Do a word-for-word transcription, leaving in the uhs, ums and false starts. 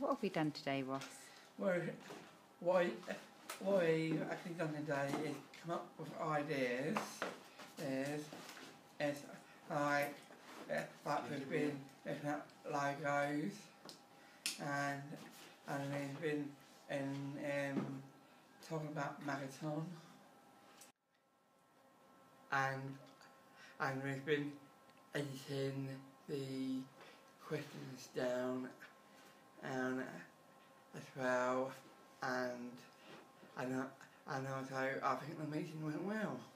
What have we done today, Ross? Well, what, what we've actually done today is come up with ideas. Is, is like, uh, like we've been looking at logos, and and we've been in um, talking about marathon, and and we've been editing the questions down, and as well, and and, uh, and also I think the meeting went well.